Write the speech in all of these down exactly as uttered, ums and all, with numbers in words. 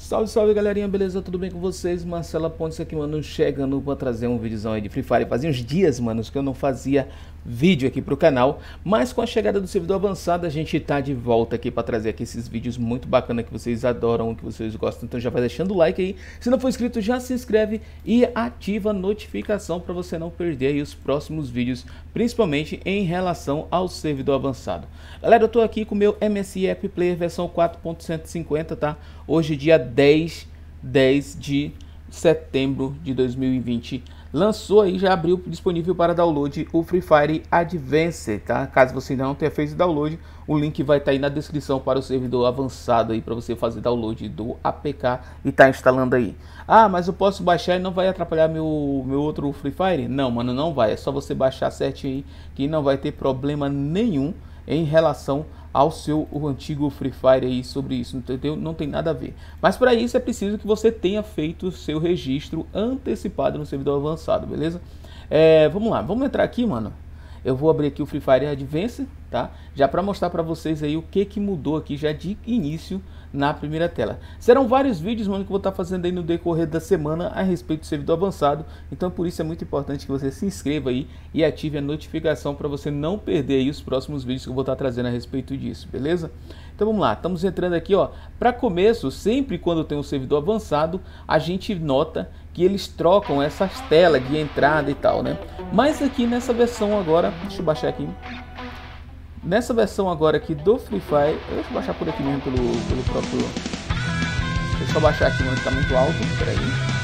Salve, salve galerinha, beleza? Tudo bem com vocês? Marcelo Pontes aqui, mano, chegando pra trazer um videozão aí de Free Fire. Fazia uns dias, manos, que eu não fazia vídeo aqui pro canal, mas com a chegada do servidor avançado a gente tá de volta aqui pra trazer aqui esses vídeos muito bacana que vocês adoram, que vocês gostam. Então já vai deixando o like aí, se não for inscrito já se inscreve e ativa a notificação pra você não perder aí os próximos vídeos, principalmente em relação ao servidor avançado. Galera, eu tô aqui com o meu M S I App Player versão quatro ponto cento e cinquenta, tá? Hoje dia dez de setembro de dois mil e vinte. Lançou aí, já abriu disponível para download o Free Fire Advanced, tá? Caso você ainda não tenha feito o download, o link vai estar aí na descrição para o servidor avançado aí para você fazer download do A P K e tá instalando aí. Ah, mas eu posso baixar e não vai atrapalhar meu, meu outro Free Fire? Não, mano, não vai. É só você baixar certinho aí que não vai ter problema nenhum em relação ao seu o antigo Free Fire aí sobre isso, entendeu? Não tem nada a ver. Mas para isso é preciso que você tenha feito o seu registro antecipado no servidor avançado, beleza? É, vamos lá, vamos entrar aqui, mano. Eu vou abrir aqui o Free Fire Advanced, tá? Já para mostrar para vocês aí o que que mudou aqui já de início na primeira tela. Serão vários vídeos, mano, que eu vou estar fazendo aí no decorrer da semana a respeito do servidor avançado. Então por isso é muito importante que você se inscreva aí e ative a notificação para você não perder aí os próximos vídeos que eu vou estar trazendo a respeito disso, beleza? Então vamos lá, estamos entrando aqui, ó. Para começo, sempre quando tem um servidor avançado, a gente nota que eles trocam essas telas de entrada e tal, né? Mas aqui nessa versão agora, deixa eu baixar aqui. Nessa versão agora aqui do Free Fire, deixa eu baixar por aqui mesmo pelo, pelo próprio... Deixa eu só baixar aqui, mano, que tá muito alto, peraí.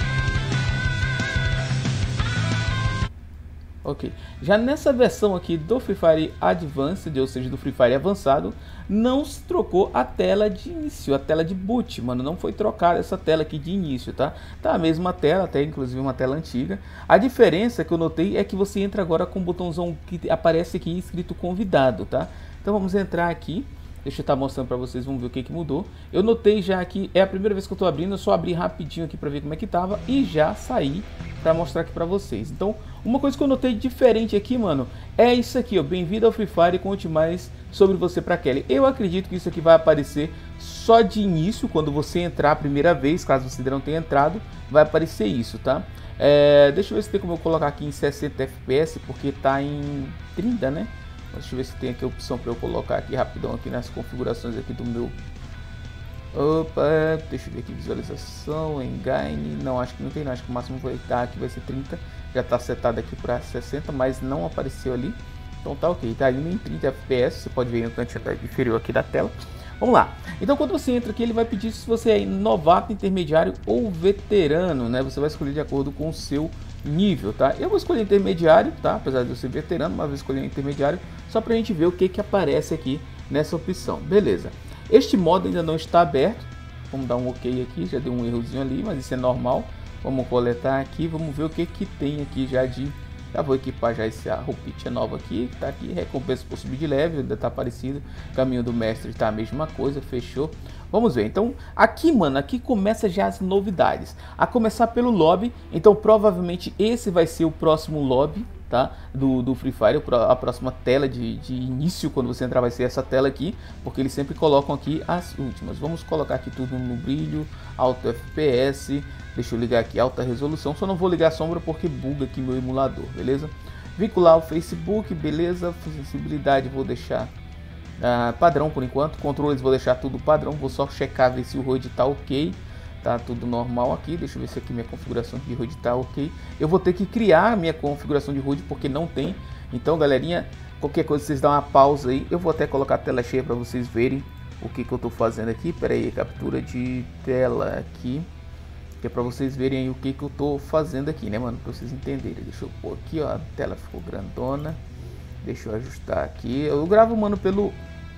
Ok, já nessa versão aqui do Free Fire Advanced, ou seja, do Free Fire avançado, não se trocou a tela de início, a tela de boot, mano, não foi trocada essa tela aqui de início, tá? Tá a mesma tela, até inclusive uma tela antiga. A diferença que eu notei é que você entra agora com o botãozão que aparece aqui escrito convidado, tá? Então vamos entrar aqui. Deixa eu estar mostrando para vocês, vamos ver o que que mudou. Eu notei já que é a primeira vez que eu estou abrindo, eu só abri rapidinho aqui para ver como é que tava e já saí para mostrar aqui para vocês. Então, uma coisa que eu notei diferente aqui, mano, é isso aqui, ó, bem-vindo ao Free Fire, conte mais sobre você para Kelly. Eu acredito que isso aqui vai aparecer só de início, quando você entrar a primeira vez, caso você ainda não tenha entrado, vai aparecer isso, tá? É, deixa eu ver se tem como eu colocar aqui em sessenta F P S, porque tá em trinta, né? Deixa eu ver se tem aqui a opção para eu colocar aqui rapidão aqui nas configurações aqui do meu. Opa, deixa eu ver aqui visualização, engine. Não, acho que não tem, não. Acho que o máximo vai estar aqui vai ser trinta. Já está setado aqui para sessenta, mas não apareceu ali. Então tá ok, tá indo em trinta F P S. Você pode ver no canto inferior aqui da tela. Vamos lá. Então quando você entra aqui, ele vai pedir se você é novato, intermediário ou veterano, né? Você vai escolher de acordo com o seu nível, tá? Eu vou escolher intermediário, tá? Apesar de eu ser veterano, mas vou escolher intermediário só pra gente ver o que que aparece aqui nessa opção. Beleza. Este modo ainda não está aberto. Vamos dar um ok aqui, já deu um errozinho ali, mas isso é normal. Vamos coletar aqui, vamos ver o que que tem aqui já de... Já vou equipar já essa roupinha nova aqui, tá aqui, recompensa por subir de level, ainda tá parecido. Caminho do mestre tá a mesma coisa, fechou. Vamos ver, então aqui, mano, aqui começa já as novidades. A começar pelo lobby, então provavelmente esse vai ser o próximo lobby, tá? Do, do Free Fire, a próxima tela de, de início, quando você entrar vai ser essa tela aqui, porque eles sempre colocam aqui as últimas. Vamos colocar aqui tudo no brilho, alto F P S, deixa eu ligar aqui alta resolução, só não vou ligar a sombra porque buga aqui meu emulador, beleza? Vincular o Facebook, beleza? Sensibilidade vou deixar uh, padrão por enquanto, controles vou deixar tudo padrão, vou só checar ver se o H U D tá ok. Tá tudo normal aqui, deixa eu ver se aqui minha configuração de H U D tá ok. Eu vou ter que criar minha configuração de H U D porque não tem. Então galerinha, qualquer coisa vocês dão uma pausa aí. Eu vou até colocar a tela cheia para vocês verem o que que eu tô fazendo aqui. Pera aí, captura de tela aqui, que é para vocês verem aí o que que eu tô fazendo aqui, né, mano, para vocês entenderem. Deixa eu pôr aqui, ó, a tela ficou grandona. Deixa eu ajustar aqui. Eu gravo, mano, pelo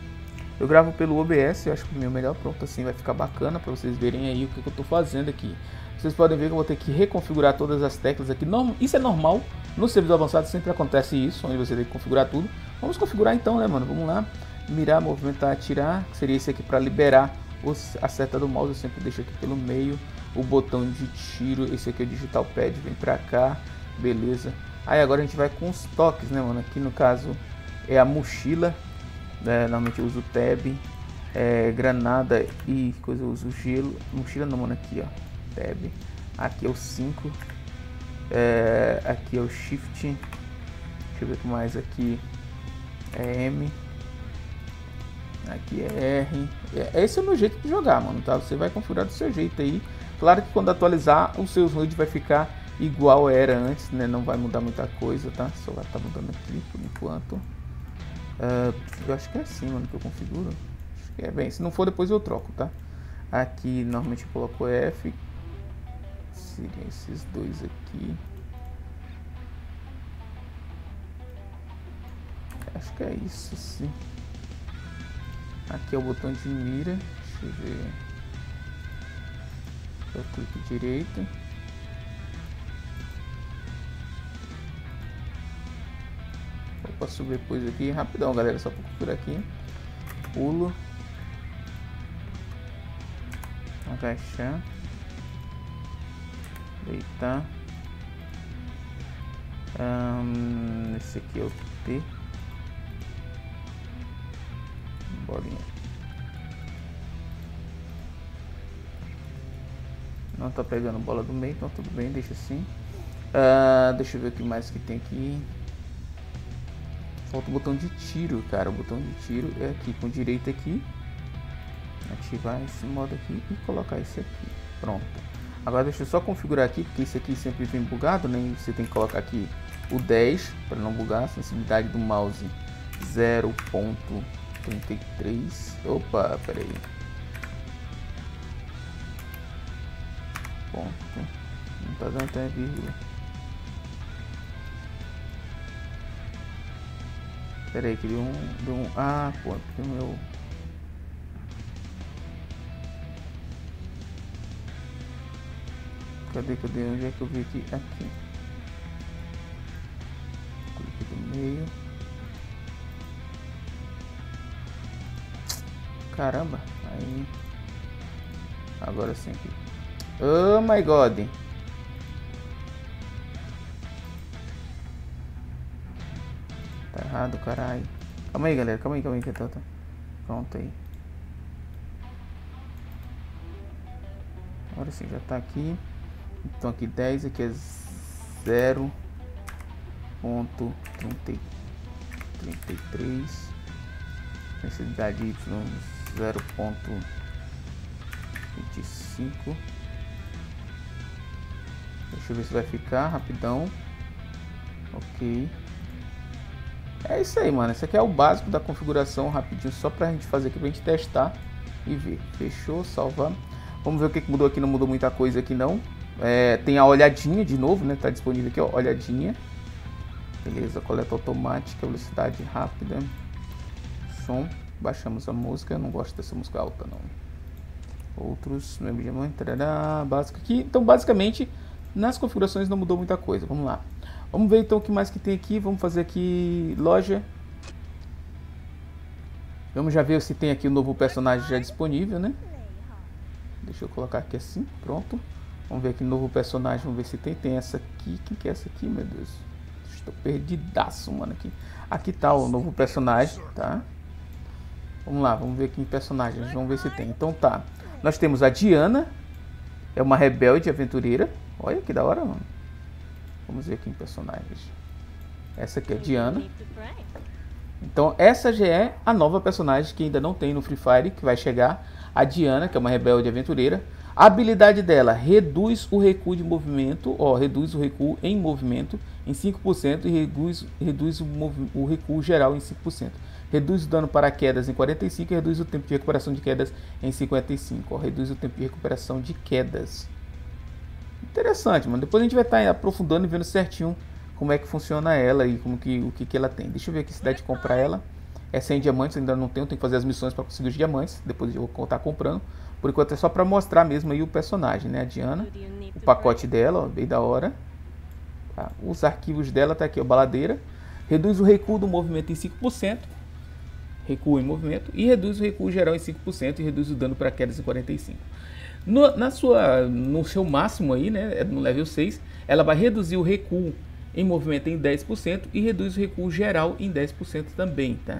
Eu gravo pelo O B S, eu acho que o meu melhor, pronto, assim vai ficar bacana para vocês verem aí o que, que eu tô fazendo aqui. Vocês podem ver que eu vou ter que reconfigurar todas as teclas aqui. Não, isso é normal, no servidor avançado sempre acontece isso, onde você tem que configurar tudo. Vamos configurar então, né, mano? Vamos lá, mirar, movimentar, atirar, que seria esse aqui para liberar os, a seta do mouse, eu sempre deixo aqui pelo meio. O botão de tiro, esse aqui é o digital pad, vem pra cá, beleza. Aí agora a gente vai com os toques, né, mano? Aqui no caso é a mochila. É, normalmente eu uso o tab, é, granada e coisa, eu uso gelo. Mochila não, mano, aqui, ó. Tab. Aqui é o cinco. É, aqui é o Shift. Deixa eu ver o que mais aqui. É M. Aqui é R. Esse é o meu jeito de jogar, mano, tá? Você vai configurar do seu jeito aí. Claro que quando atualizar, o seu H U D vai ficar igual era antes, né? Não vai mudar muita coisa, tá? Só vai estar mudando aqui por enquanto. Uh, eu acho que é assim, mano, que eu configuro. Acho que é bem. Se não for, depois eu troco, tá? Aqui, normalmente eu coloco F. Seriam esses dois aqui. Acho que é isso, sim. Aqui é o botão de mira. Deixa eu ver. Eu clico direito. Eu posso subir depois aqui. Rapidão, galera. Só por aqui. Pulo. Agachar. Deitar. Hum, esse aqui é o T. Bolinha. Não tá pegando bola do meio, então tudo bem, deixa assim. Uh, deixa eu ver o que mais que tem aqui. Falta o botão de tiro, cara. O botão de tiro é aqui com direito aqui. Ativar esse modo aqui e colocar esse aqui. Pronto. Agora deixa eu só configurar aqui, porque esse aqui sempre vem bugado, né? Você tem que colocar aqui o dez para não bugar. Sensibilidade do mouse zero ponto trinta e três. Opa, pera aí. Ponto. Não tá dando até vírgula. Pera aí, que deu um, deu um... Ah, pô, porque o meu... Cadê, cadê? Onde é que eu vi aqui? Aqui. Clique do meio. Caramba, aí agora sim aqui. Oh my god. Tá errado, caralho. Calma aí, galera, calma aí, calma aí que tá, tá. Pronto aí. Agora sim, já tá aqui. Então aqui dez, aqui é zero ponto trinta e três. Densidade Y zero ponto vinte e cinco. Deixa eu ver se vai ficar rapidão. Ok. É isso aí, mano. Esse aqui é o básico da configuração, rapidinho, só pra gente fazer aqui, pra gente testar e ver. Fechou, salvar. Vamos ver o que que mudou aqui. Não mudou muita coisa aqui não. É, tem a olhadinha de novo, né? Tá disponível aqui, ó, olhadinha. Beleza, coleta automática, velocidade rápida. Som, baixamos a música. Eu não gosto dessa música alta não. Outros, membro de mãe, tarará, básico aqui. Então basicamente nas configurações não mudou muita coisa. Vamos lá, vamos ver então o que mais que tem aqui. Vamos fazer aqui loja. Vamos já ver se tem aqui o novo personagem já disponível, né? Deixa eu colocar aqui assim, pronto. Vamos ver aqui novo personagem, vamos ver se tem. Tem essa aqui, quem que é essa aqui, meu Deus? Estou perdidaço, mano, aqui. Aqui tá o novo personagem, tá? Vamos lá, vamos ver aqui em personagens, vamos ver se tem. Então tá, nós temos a Diana, é uma rebelde aventureira. Olha que da hora, mano. Vamos ver aqui em personagens. Essa aqui é a Diana. Então essa já é a nova personagem que ainda não tem no Free Fire, que vai chegar. A Diana, que é uma rebelde aventureira. A habilidade dela reduz o recuo de movimento, ó, reduz o recuo em movimento em cinco por cento e reduz, reduz o, o recuo geral em cinco por cento. Reduz o dano para quedas em quarenta e cinco por cento e reduz o tempo de recuperação de quedas em cinquenta e cinco por cento. Ó, reduz o tempo de recuperação de quedas. Interessante, mano. Depois a gente vai estar aprofundando e vendo certinho como é que funciona ela e como que, o que, que ela tem. Deixa eu ver aqui se dá de comprar ela. É cem diamantes, ainda não tenho, tenho que fazer as missões para conseguir os diamantes. Depois eu vou estar comprando. Por enquanto é só para mostrar mesmo aí o personagem, né? A Diana, o pacote dela, ó, bem da hora. Tá? Os arquivos dela tá aqui, ó, baladeira. Reduz o recuo do movimento em cinco por cento. Recuo em movimento. E reduz o recuo geral em cinco por cento e reduz o dano para quedas em quarenta e cinco por cento. No, na sua, no seu máximo aí, né? No level seis, ela vai reduzir o recuo em movimento em dez por cento e reduz o recuo geral em dez por cento também, tá?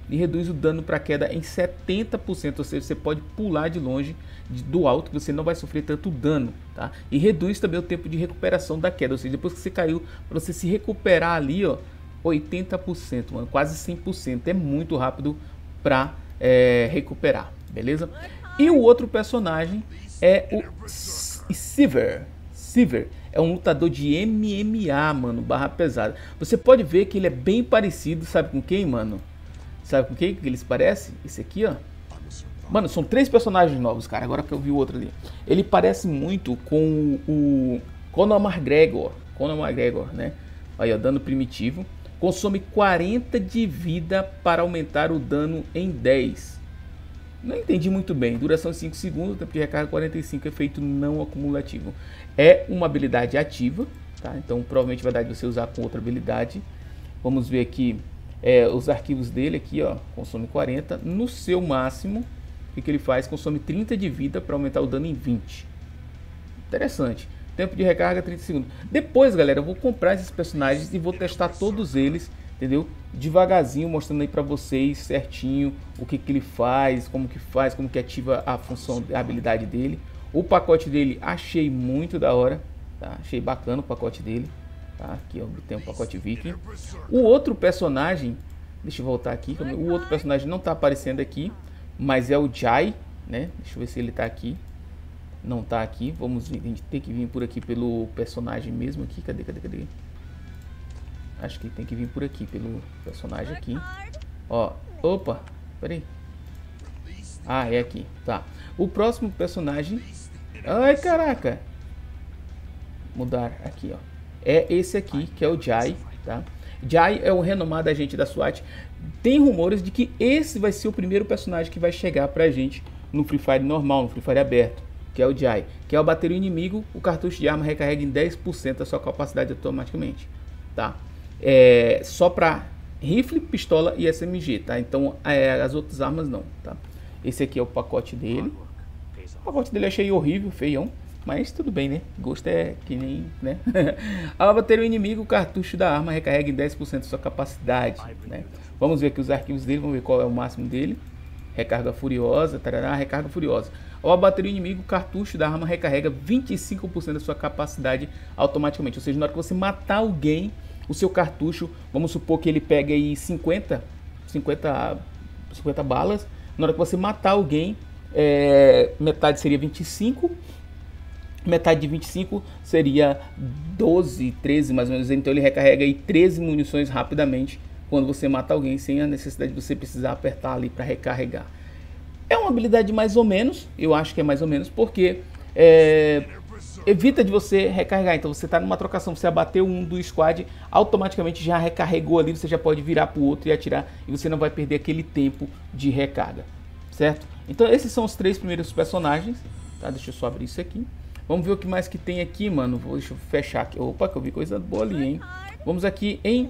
e reduz o dano para queda em setenta por cento, ou seja, você pode pular de longe de, do alto, que você não vai sofrer tanto dano, tá? E reduz também o tempo de recuperação da queda, ou seja, depois que você caiu, para você se recuperar ali, ó, oitenta por cento, mano, quase cem por cento, é muito rápido para é, recuperar, beleza? E o outro personagem é o Sivir. Sivir é um lutador de M M A, mano, barra pesada. Você pode ver que ele é bem parecido, sabe com quem, mano? Sabe com quem que eles parecem? Esse aqui, ó. Mano, são três personagens novos, cara, agora que eu vi o outro ali. Ele parece muito com o Conor McGregor. Conor McGregor, né? Aí, ó, dano primitivo. Consome quarenta de vida para aumentar o dano em dez. Não entendi muito bem. Duração cinco segundos, tempo de recarga quarenta e cinco, efeito não acumulativo. É uma habilidade ativa, tá? Então provavelmente vai dar de você usar com outra habilidade. Vamos ver aqui é, os arquivos dele aqui, ó. Consome quarenta. No seu máximo, o que, que ele faz? Consome trinta de vida para aumentar o dano em vinte. Interessante. Tempo de recarga trinta segundos. Depois, galera, eu vou comprar esses personagens e vou testar todos eles, entendeu? Devagarzinho, mostrando aí pra vocês certinho o que que ele faz, como que faz, como que ativa a função, a habilidade dele. O pacote dele achei muito da hora, tá? Achei bacana o pacote dele, tá? Aqui ó, tem um pacote Viking. O outro personagem, deixa eu voltar aqui, o outro personagem não tá aparecendo aqui, mas é o Jai, né? Deixa eu ver se ele tá aqui. Não tá aqui, vamos ver, a gente tem que vir por aqui pelo personagem mesmo aqui, cadê, cadê, cadê? Acho que tem que vir por aqui, pelo personagem aqui. Ó, opa, peraí. Ah, é aqui, tá. O próximo personagem... Ai, caraca. Mudar aqui, ó. É esse aqui, que é o Jai, tá? Jai é o renomado agente da SWAT. Tem rumores de que esse vai ser o primeiro personagem que vai chegar pra gente no Free Fire normal, no Free Fire aberto, que é o Jai. Que é ao bater o inimigo, o cartucho de arma recarrega em dez por cento da sua capacidade automaticamente, tá? É, só para rifle, pistola e S M G, tá? Então é, as outras armas não, tá? Esse aqui é o pacote dele. O pacote dele eu achei horrível, feião, mas tudo bem, né? Gosto é que nem, né? Ao bater o inimigo, o cartucho da arma recarrega em dez por cento da sua capacidade, né? Vamos ver aqui os arquivos dele, vamos ver qual é o máximo dele. Recarga furiosa, tarará, recarga furiosa. Ao abater o inimigo, o cartucho da arma recarrega vinte e cinco por cento da sua capacidade automaticamente, ou seja, na hora que você matar alguém, o seu cartucho, vamos supor que ele pega aí cinquenta, cinquenta, cinquenta balas. Na hora que você matar alguém, é, metade seria vinte e cinco. Metade de vinte e cinco seria doze, treze mais ou menos. Então ele recarrega aí treze munições rapidamente quando você mata alguém, sem a necessidade de você precisar apertar ali para recarregar. É uma habilidade mais ou menos, eu acho que é mais ou menos, porque... É, evita de você recarregar. Então você está numa trocação, você abateu um do squad, automaticamente já recarregou ali, você já pode virar para o outro e atirar, e você não vai perder aquele tempo de recarga, certo? Então esses são os três primeiros personagens, tá? Deixa eu só abrir isso aqui. Vamos ver o que mais que tem aqui, mano. Vou, deixa eu fechar aqui. Opa, que eu vi coisa boa ali, hein? Vamos aqui em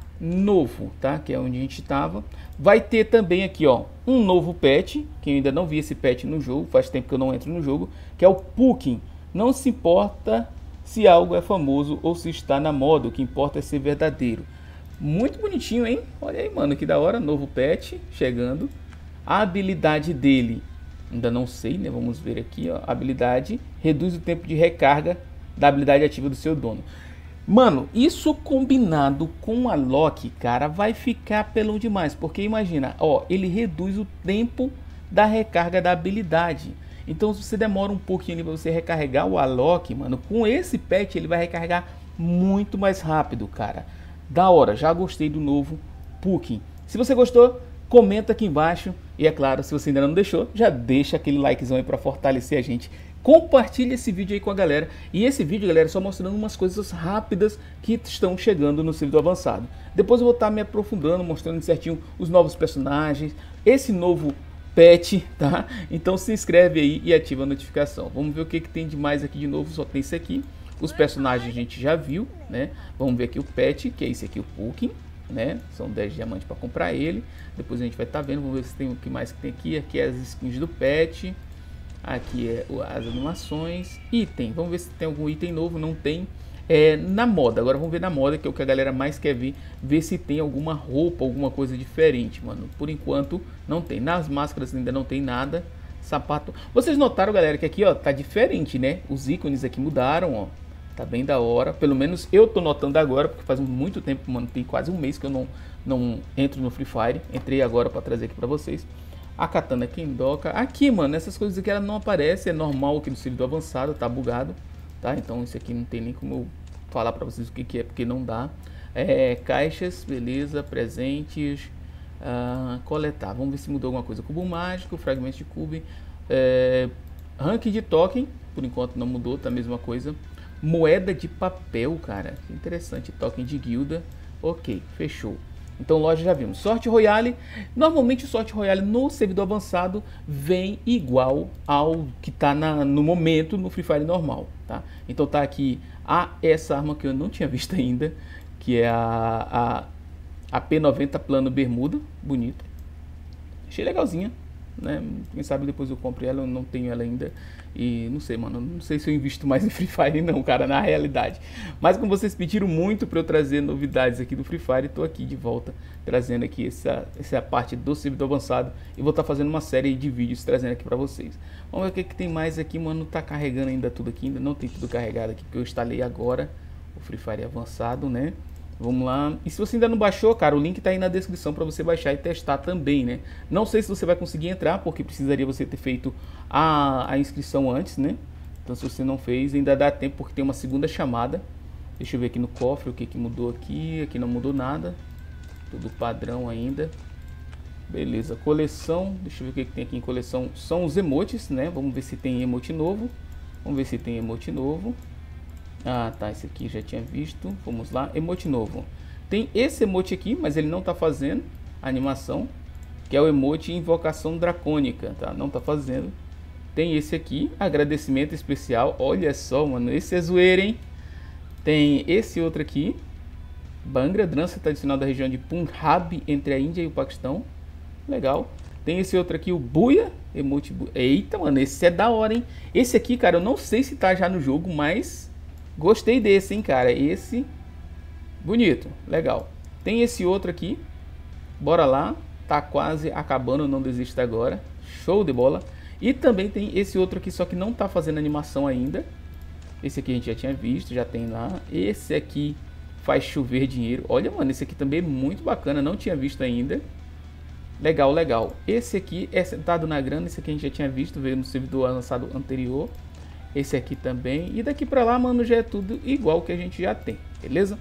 novo, tá? Que é onde a gente estava. Vai ter também aqui, ó, um novo pet, que eu ainda não vi esse pet no jogo, faz tempo que eu não entro no jogo, que é o Pukin. Não se importa se algo é famoso ou se está na moda, o que importa é ser verdadeiro. Muito bonitinho, hein? Olha aí, mano, que da hora, novo pet chegando. A habilidade dele, ainda não sei, né? Vamos ver aqui, ó. A habilidade reduz o tempo de recarga da habilidade ativa do seu dono. Mano, isso combinado com a Loki, cara, vai ficar pelão demais. Porque imagina, ó, ele reduz o tempo da recarga da habilidade. Então se você demora um pouquinho ali para você recarregar o Alok, mano, com esse pet ele vai recarregar muito mais rápido, cara. Da hora, já gostei do novo Pukin. Se você gostou, comenta aqui embaixo. E é claro, se você ainda não deixou, já deixa aquele likezão aí para fortalecer a gente. Compartilha esse vídeo aí com a galera. E esse vídeo, galera, é só mostrando umas coisas rápidas que estão chegando no servidor avançado. Depois eu vou estar me aprofundando, mostrando certinho os novos personagens, esse novo pet, tá? Então se inscreve aí e ativa a notificação. Vamos ver o que, que tem de mais aqui de novo. Só tem isso aqui. Os personagens a gente já viu, né? Vamos ver aqui o pet, que é esse aqui, o Pukin, né? São dez diamantes para comprar ele. Depois a gente vai estar vendo. Vamos ver se tem o que mais que tem aqui. Aqui é as skins do pet. Aqui é as animações. Item. Vamos ver se tem algum item novo. Não tem. é, na moda. Agora vamos ver na moda, que é o que a galera mais quer ver. Ver se tem alguma roupa, alguma coisa diferente, mano. Por enquanto não tem. Nas máscaras ainda não tem nada. Sapato. Vocês notaram, galera, que aqui, ó, tá diferente, né? Os ícones aqui mudaram, ó. Tá bem da hora. Pelo menos eu tô notando agora, porque faz muito tempo, mano. Tem quase um mês que eu não, não entro no Free Fire. Entrei agora pra trazer aqui pra vocês. A katana Kendoka. Aqui, mano, essas coisas aqui ela não aparecem. É normal aqui no servidor avançado, tá bugado. Tá? Então isso aqui não tem nem como eu falar pra vocês o que, que é, porque não dá. É, caixas, beleza, presentes, uh, coletar. Vamos ver se mudou alguma coisa. Cubo mágico, fragmento de cubo, é, ranking de token, por enquanto não mudou, tá a mesma coisa. Moeda de papel, cara, que interessante. Token de guilda, ok, fechou. Então loja já vimos. Sorte Royale, normalmente o Sorte Royale no servidor avançado vem igual ao que tá na, no momento no Free Fire normal, tá? Então tá aqui a, essa arma que eu não tinha visto ainda, que é a, a, a P noventa plano bermuda, bonita. Achei legalzinha, né? Quem sabe depois eu compre ela, eu não tenho ela ainda. E não sei, mano, não sei se eu invisto mais em Free Fire não, cara, na realidade. Mas como vocês pediram muito para eu trazer novidades aqui do Free Fire, tô aqui de volta trazendo aqui essa, essa parte do servidor avançado. E vou estar tá fazendo uma série de vídeos trazendo aqui para vocês. Vamos ver o que, que tem mais aqui, mano. Tá carregando ainda tudo aqui, ainda não tem tudo carregado aqui, porque eu instalei agora o Free Fire avançado, né? Vamos lá. E se você ainda não baixou, cara, o link tá aí na descrição para você baixar e testar também, né? Não sei se você vai conseguir entrar, porque precisaria você ter feito a, a inscrição antes, né? Então se você não fez, ainda dá tempo, porque tem uma segunda chamada. Deixa eu ver aqui no cofre o que, que mudou aqui. Aqui não mudou nada. Tudo padrão ainda. Beleza, coleção. Deixa eu ver o que, que tem aqui em coleção. São os emotes, né? Vamos ver se tem emote novo. Vamos ver se tem emote novo. Ah, tá, esse aqui já tinha visto. Vamos lá, emote novo. Tem esse emote aqui, mas ele não tá fazendo a animação, que é o emote invocação dracônica, tá? Não tá fazendo. Tem esse aqui, agradecimento especial. Olha só, mano, esse é zoeira, hein? Tem esse outro aqui, Bangra, dança tradicional da região de Punjab, entre a Índia e o Paquistão. Legal. Tem esse outro aqui, o Buia, emote Buia. Eita, mano, esse é da hora, hein? Esse aqui, cara, eu não sei se tá já no jogo, mas gostei desse, hein, cara. Esse, bonito, legal. Tem esse outro aqui, bora lá. Tá quase acabando, não desista agora. Show de bola. E também tem esse outro aqui, só que não tá fazendo animação ainda. Esse aqui a gente já tinha visto, já tem lá. Esse aqui faz chover dinheiro. Olha, mano, esse aqui também é muito bacana, não tinha visto ainda. Legal, legal. Esse aqui é sentado na grana, esse aqui a gente já tinha visto, veio no servidor lançado anterior. Esse aqui também. E daqui pra lá, mano, já é tudo igual que a gente já tem, beleza?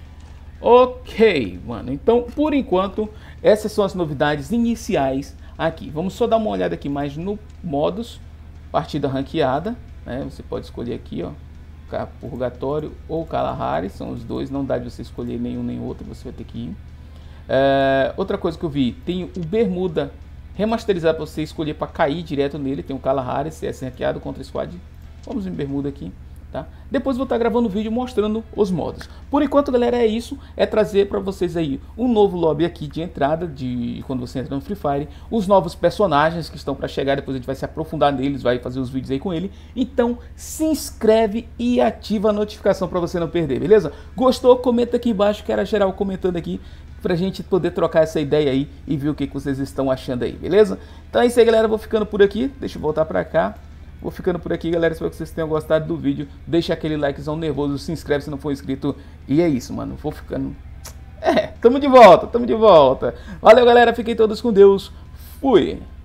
Ok, mano. Então, por enquanto, essas são as novidades iniciais aqui. Vamos só dar uma olhada aqui mais no modos. Partida ranqueada, né? Você pode escolher aqui, ó, Purgatório ou Kalahari. São os dois, não dá de você escolher nenhum nem outro, você vai ter que ir. É, outra coisa que eu vi, tem o Bermuda remasterizado para você escolher para cair direto nele. Tem o Kalahari, C S ranqueado contra Squad. Vamos em Bermuda aqui, tá? Depois vou estar gravando vídeo mostrando os modos. Por enquanto, galera, é isso. É trazer para vocês aí um novo lobby aqui de entrada, de quando você entra no Free Fire. Os novos personagens que estão para chegar. Depois a gente vai se aprofundar neles, vai fazer os vídeos aí com ele. Então, se inscreve e ativa a notificação para você não perder, beleza? Gostou? Comenta aqui embaixo. Quero geral comentando aqui, pra gente poder trocar essa ideia aí e ver o que, que vocês estão achando aí, beleza? Então é isso aí, galera. Eu vou ficando por aqui. Deixa eu voltar pra cá. Vou ficando por aqui, galera. Espero que vocês tenham gostado do vídeo. Deixa aquele likezão nervoso, se inscreve se não for inscrito. E é isso, mano. Vou ficando... É, tamo de volta, tamo de volta. Valeu, galera. Fiquem todos com Deus. Fui.